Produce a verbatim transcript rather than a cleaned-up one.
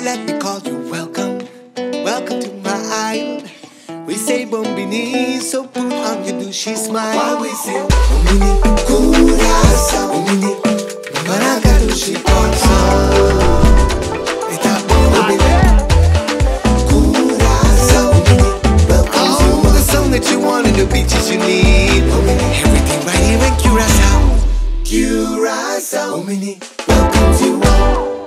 Let me call you welcome, welcome to my island. We say Bombini, so put on your douchey smile. While we say Bombini, Curaçao, Bombini, Maracatushi, Console. Eta Bombini, Curaçao, Bombini, welcome to the song that you want and the beaches you need. Bombini, everything right here in Curaçao. Curaçao, Bombini, welcome to all.